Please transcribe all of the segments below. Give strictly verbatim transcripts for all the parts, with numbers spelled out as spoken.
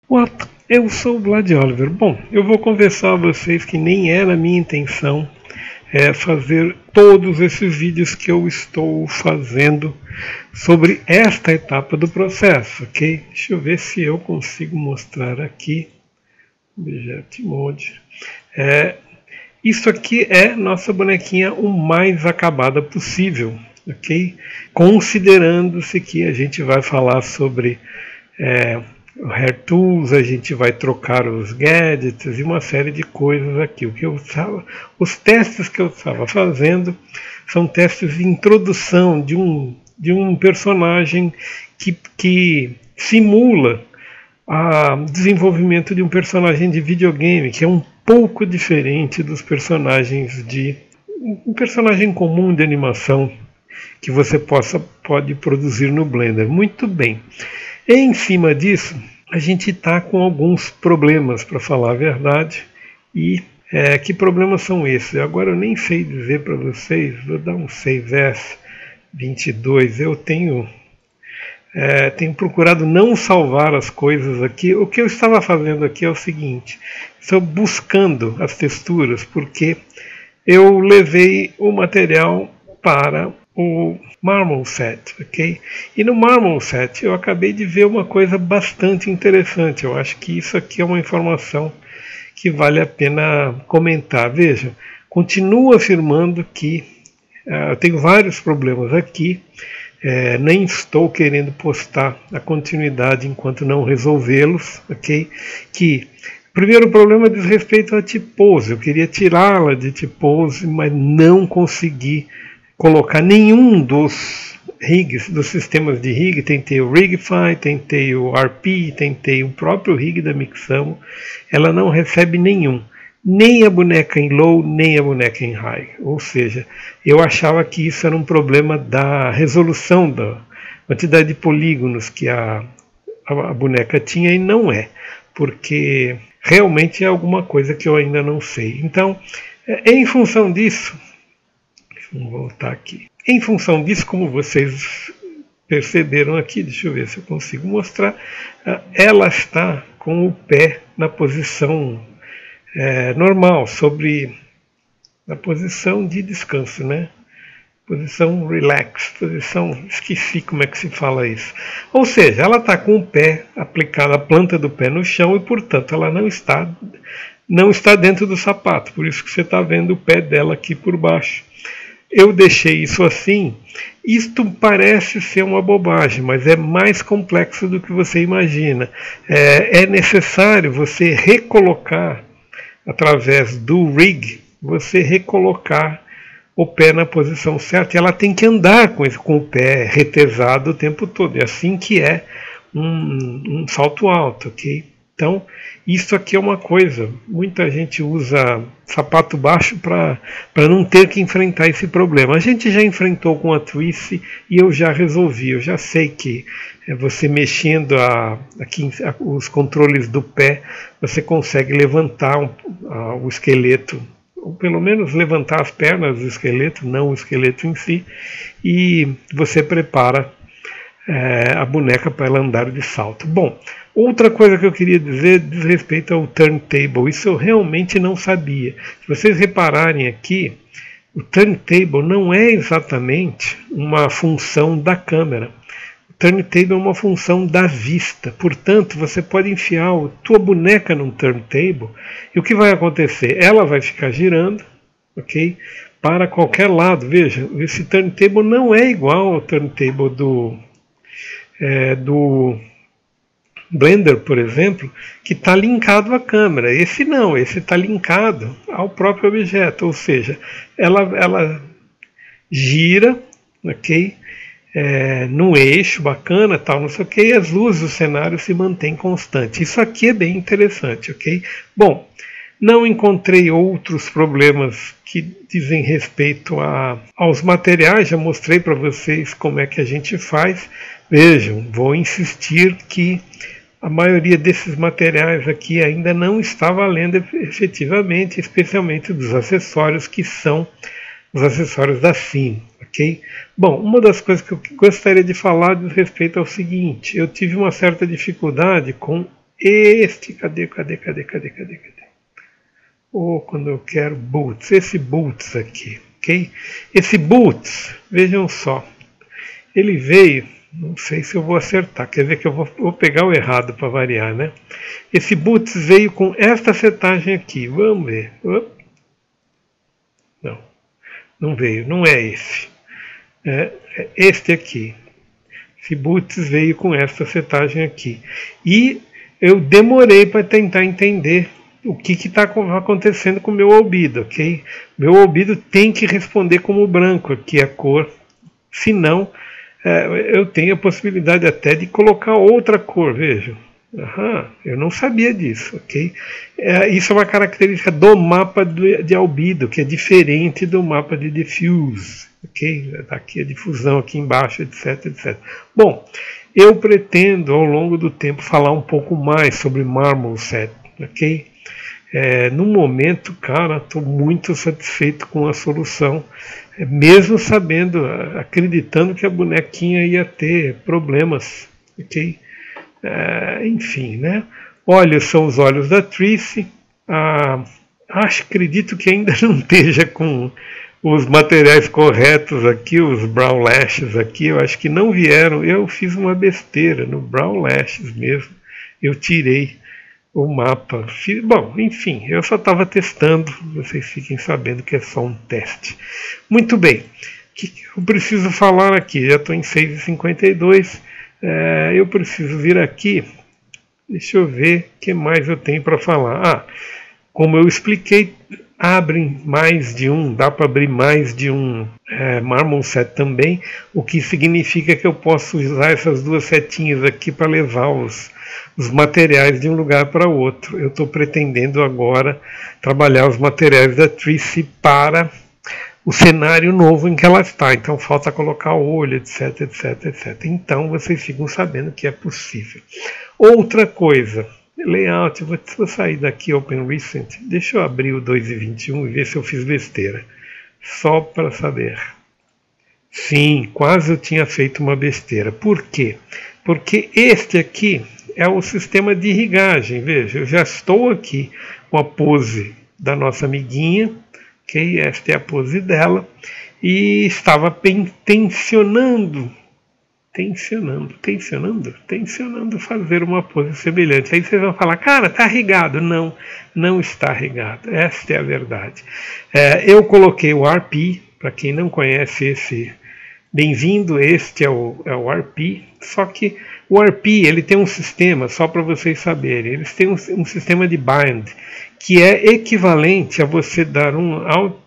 What? Eu sou o Vlad Oliver. Bom, eu vou confessar a vocês que nem era a minha intenção é, fazer todos esses vídeos que eu estou fazendo sobre esta etapa do processo, ok? Deixa eu ver se eu consigo mostrar aqui. Object Mode. É, isso aqui é nossa bonequinha o mais acabada possível, ok? Considerando-se que a gente vai falar sobre é, o Hair Tools, a gente vai trocar os gadgets e uma série de coisas aqui. O que eu estava, os testes que eu estava fazendo são testes de introdução de um, de um personagem que, que simula o desenvolvimento de um personagem de videogame, que é um pouco diferente dos personagens de um personagem comum de animação que você possa, pode produzir no Blender. Muito bem. Em cima disso, a gente está com alguns problemas, para falar a verdade. E é, que problemas são esses? Agora eu nem sei dizer para vocês. Vou dar um save as vinte e dois. Eu tenho... É, tenho procurado não salvar as coisas aqui. O que eu estava fazendo aqui é o seguinte: estou buscando as texturas, porque eu levei o material para o Marmoset, ok? E no Marmoset eu acabei de ver uma coisa bastante interessante. Eu acho que isso aqui é uma informação que vale a pena comentar. Veja, continuo afirmando que uh, eu tenho vários problemas aqui. É, nem estou querendo postar a continuidade enquanto não resolvê-los, ok? Que o primeiro problema diz respeito à T-Pose. Eu queria tirá-la de T-Pose, mas não consegui colocar nenhum dos rigs, dos sistemas de rig. Tentei o Rigify, tentei o R P, tentei o próprio rig da Mixamo. Ela não recebe nenhum. Nem a boneca em low, nem a boneca em high. Ou seja, eu achava que isso era um problema da resolução da quantidade de polígonos que a, a, a boneca tinha, e não é, porque realmente é alguma coisa que eu ainda não sei. Então, em função disso, vamos voltar aqui. Em função disso, como vocês perceberam aqui, deixa eu ver se eu consigo mostrar, ela está com o pé na posição É, normal, sobre a posição de descanso, né? Posição relax, posição, esqueci como é que se fala isso. Ou seja, ela está com o pé aplicado, a planta do pé no chão, e portanto ela não está, não está dentro do sapato. Por isso que você está vendo o pé dela aqui por baixo. Eu deixei isso assim. Isto parece ser uma bobagem, mas é mais complexo do que você imagina. É, é necessário você recolocar, através do rig, você recolocar o pé na posição certa. E ela tem que andar com, esse, com o pé retesado o tempo todo. É assim que é um, um salto alto, ok? Então, isso aqui é uma coisa. Muita gente usa sapato baixo para não ter que enfrentar esse problema. A gente já enfrentou com a Twist e eu já resolvi. Eu já sei que é você mexendo a, aqui, a, os controles do pé, você consegue levantar um, a, o esqueleto, ou pelo menos levantar as pernas do esqueleto, não o esqueleto em si, e você prepara é, a boneca para ela andar de salto. Bom, outra coisa que eu queria dizer diz respeito ao turntable. Isso eu realmente não sabia. Se vocês repararem aqui, o turntable não é exatamente uma função da câmera. Turntable é uma função da vista, portanto você pode enfiar a tua boneca num turntable e o que vai acontecer? Ela vai ficar girando, ok? Para qualquer lado. Veja, esse turntable não é igual ao turntable do, é, do Blender, por exemplo, que está linkado à câmera. Esse não, esse está linkado ao próprio objeto, ou seja, ela, ela gira, ok? É, num eixo bacana, tal, não sei o que, e as luzes do cenário se mantêm constantes. Isso aqui é bem interessante, ok? Bom, não encontrei outros problemas que dizem respeito a, aos materiais, já mostrei para vocês como é que a gente faz. Vejam, vou insistir que a maioria desses materiais aqui ainda não está valendo efetivamente, especialmente dos acessórios que são os acessórios da Sim, ok? Bom, uma das coisas que eu gostaria de falar diz respeito ao seguinte: eu tive uma certa dificuldade com este, cadê, cadê, cadê, cadê, cadê, cadê? Ou quando eu quero boots, esse boots aqui, ok? Esse boots, vejam só, ele veio, não sei se eu vou acertar, quer ver que eu vou, vou pegar o errado para variar, né? Esse boots veio com esta setagem aqui, vamos ver. Não, não veio, não é esse. É, é este aqui. Esse boots veio com esta setagem aqui. E eu demorei para tentar entender o que está acontecendo com o meu albedo, ok? Meu albedo tem que responder como branco aqui a cor, senão é, eu tenho a possibilidade até de colocar outra cor, vejam. Aham, eu não sabia disso, ok? É, isso é uma característica do mapa de, de albedo, que é diferente do mapa de diffuse, ok? Aqui a difusão aqui embaixo, etc, etcétera. Bom, eu pretendo ao longo do tempo falar um pouco mais sobre Marmoset, ok? É, no momento, cara, estou muito satisfeito com a solução, é, mesmo sabendo, acreditando que a bonequinha ia ter problemas, ok? É, enfim, né? Olhos são os olhos da Trice. Ah, acho, acredito que ainda não esteja com os materiais corretos aqui, os brow lashes aqui, eu acho que não vieram. Eu fiz uma besteira no brow lashes mesmo. Eu tirei o mapa. Bom, enfim, eu só estava testando. Vocês fiquem sabendo que é só um teste. Muito bem. O que eu preciso falar aqui? Já estou em seis e cinquenta e dois. É, eu preciso vir aqui. Deixa eu ver o que mais eu tenho para falar. Ah, como eu expliquei, abrem mais de um, dá para abrir mais de um é, Marmoset também, o que significa que eu posso usar essas duas setinhas aqui para levar os, os materiais de um lugar para outro. Eu estou pretendendo agora trabalhar os materiais da Trice para o cenário novo em que ela está. Então falta colocar olho, etc, etc, etcétera. Então vocês ficam sabendo que é possível. Outra coisa, layout, vou, vou sair daqui Open Recent, deixa eu abrir o dois e vinte e um e ver se eu fiz besteira, só para saber. Sim, quase eu tinha feito uma besteira. Por quê? Porque este aqui é o sistema de irrigagem. Veja, eu já estou aqui com a pose da nossa amiguinha, ok? Esta é a pose dela, e estava tensionando tensionando, tensionando, tensionando fazer uma pose semelhante. Aí vocês vão falar, cara, está regado. Não, não está regado. Esta é a verdade. É, eu coloquei o R P, para quem não conhece esse, bem-vindo, este é o, é o R P, só que o R P ele tem um sistema, só para vocês saberem, eles têm um, um sistema de bind, que é equivalente a você dar um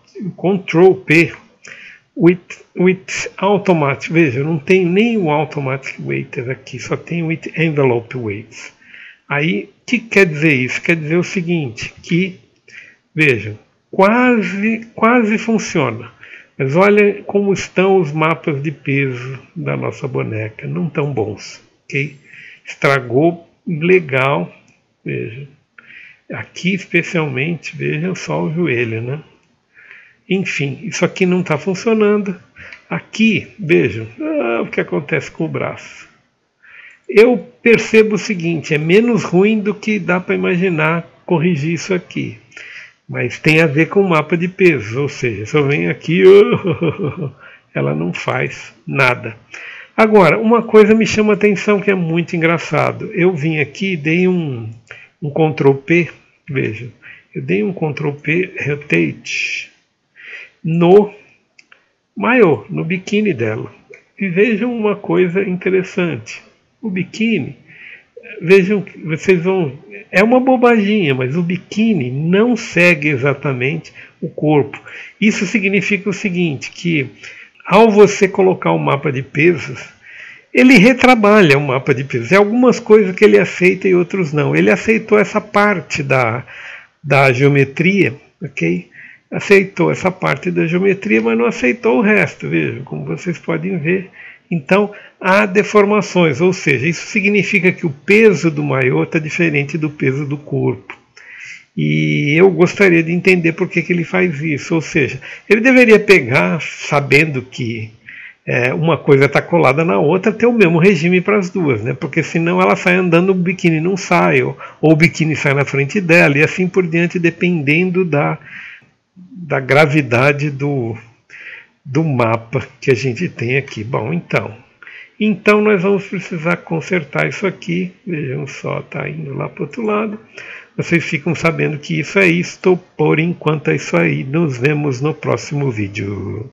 Ctrl P, With, with automatic, veja, não tem nem o automatic weighted aqui, só tem with envelope weights. Aí, o que quer dizer isso? Quer dizer o seguinte, que, vejam, quase, quase funciona. Mas olha como estão os mapas de peso da nossa boneca, não tão bons, ok? Estragou legal, vejam. Aqui especialmente, vejam só o joelho, né? Enfim, isso aqui não está funcionando. Aqui, vejam, ah, o que acontece com o braço. Eu percebo o seguinte, é menos ruim do que dá para imaginar corrigir isso aqui. Mas tem a ver com o mapa de peso, ou seja, se eu venho aqui, oh, ela não faz nada. Agora, uma coisa me chama a atenção que é muito engraçado. Eu vim aqui e dei um, um Ctrl P, vejam, eu dei um Ctrl P Rotate no maiô, no biquíni dela. E vejam uma coisa interessante. O biquíni, vejam, vocês vão, é uma bobaginha, mas o biquíni não segue exatamente o corpo. Isso significa o seguinte, que ao você colocar o mapa de pesos, ele retrabalha o mapa de pesos. Tem algumas coisas que ele aceita e outros não. Ele aceitou essa parte da, da geometria, ok? Aceitou essa parte da geometria, mas não aceitou o resto, vejam, como vocês podem ver. Então, há deformações, ou seja, isso significa que o peso do maiô está diferente do peso do corpo. E eu gostaria de entender por que, que ele faz isso, ou seja, ele deveria pegar, sabendo que, é, uma coisa está colada na outra, ter o mesmo regime para as duas, né? Porque senão ela sai andando, o biquíni não sai, ou, ou o biquíni sai na frente dela, e assim por diante, dependendo da, da gravidade do, do mapa que a gente tem aqui. Bom, então, então nós vamos precisar consertar isso aqui. Vejam só, está indo lá para o outro lado. Vocês ficam sabendo que isso é isto, por enquanto é isso aí. Nos vemos no próximo vídeo.